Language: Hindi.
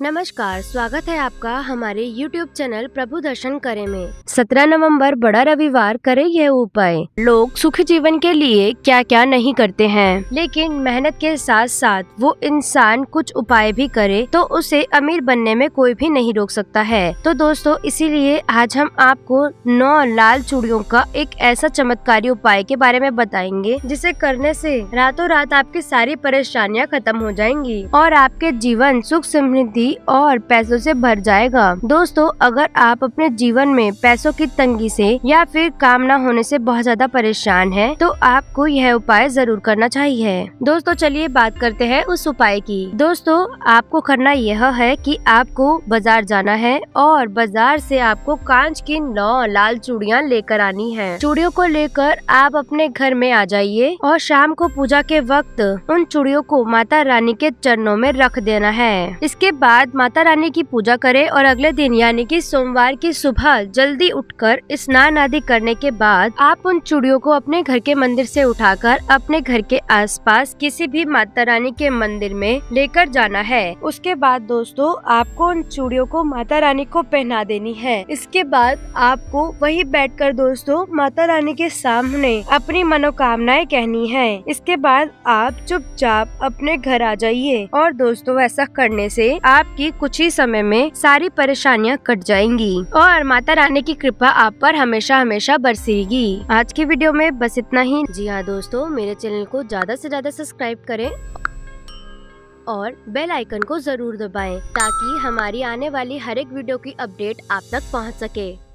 नमस्कार, स्वागत है आपका हमारे YouTube चैनल प्रभु दर्शन करे में। 17 नवंबर बड़ा रविवार, करे यह उपाय। लोग सुखी जीवन के लिए क्या क्या नहीं करते हैं, लेकिन मेहनत के साथ साथ वो इंसान कुछ उपाय भी करे तो उसे अमीर बनने में कोई भी नहीं रोक सकता है। तो दोस्तों, इसीलिए आज हम आपको 9 लाल चूड़ियों का एक ऐसा चमत्कारी उपाय के बारे में बताएंगे, जिसे करने से रातों रात आपकी सारी परेशानियाँ खत्म हो जाएंगी और आपके जीवन सुख समृद्धि और पैसों से भर जाएगा। दोस्तों, अगर आप अपने जीवन में पैसों की तंगी से या फिर काम न होने से बहुत ज्यादा परेशान हैं, तो आपको यह उपाय जरूर करना चाहिए। दोस्तों, चलिए बात करते हैं उस उपाय की। दोस्तों, आपको करना यह है कि आपको बाजार जाना है और बाजार से आपको कांच की 9 लाल चूड़ियाँ लेकर आनी है। चूड़ियों को लेकर आप अपने घर में आ जाइए और शाम को पूजा के वक्त उन चूड़ियों को माता रानी के चरणों में रख देना है। इसके बाद माता रानी की पूजा करें और अगले दिन यानी कि सोमवार की सुबह जल्दी उठकर स्नान आदि करने के बाद आप उन चूड़ियों को अपने घर के मंदिर से उठाकर अपने घर के आसपास किसी भी माता रानी के मंदिर में लेकर जाना है। उसके बाद दोस्तों, आपको उन चूड़ियों को माता रानी को पहना देनी है। इसके बाद आपको वही बैठकर दोस्तों माता रानी के सामने अपनी मनोकामनाएं कहनी है। इसके बाद आप चुपचाप अपने घर आ जाइए और दोस्तों, ऐसा करने से आपकी कुछ ही समय में सारी परेशानियां कट जाएंगी और माता रानी की कृपा आप पर हमेशा हमेशा बरसेगी। आज की वीडियो में बस इतना ही। जी हाँ दोस्तों, मेरे चैनल को ज्यादा से ज्यादा सब्सक्राइब करें और बेल आइकन को जरूर दबाएं ताकि हमारी आने वाली हर एक वीडियो की अपडेट आप तक पहुंच सके।